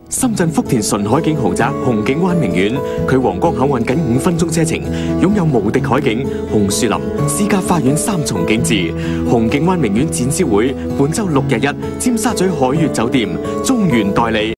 深圳福田純海景豪宅紅景灣名苑，距皇崗口岸僅5分鐘車程，擁有無敵海景、紅樹林、私家花園3重景致。紅景灣名苑展銷會本周6日1，尖沙咀海悅酒店中原代理。